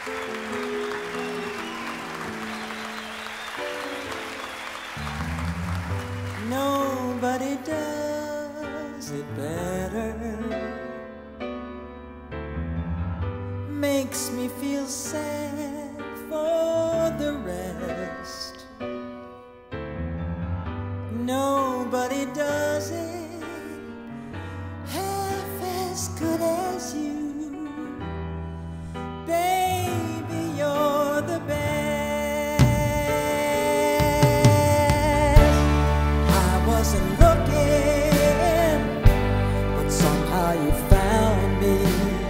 Nobody does it better. Makes me feel sad for the rest. Nobody does it half as good as you. Baby, you're the best. I wasn't looking, but somehow you found me.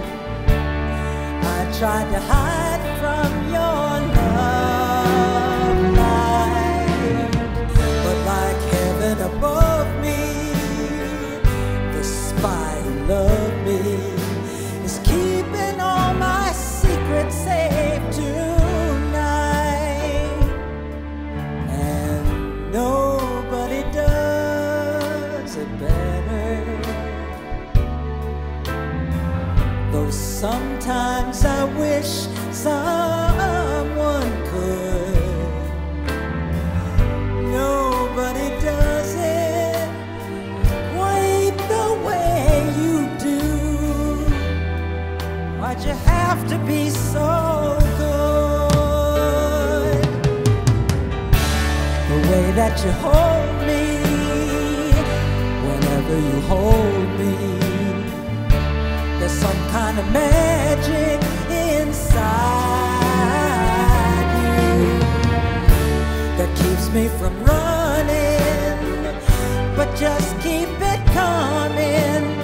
I tried to hide from your love light, but like heaven above me, the spy who loved me is keeping all my secrets safe tonight. And nobody does it better. Though sometimes I wish someone could. Nobody does it quite the way you do. Why'd you have to be so good? The way that you hold me, whenever you hold me, there's some kind of magic inside you that keeps me from running, but just keep it coming.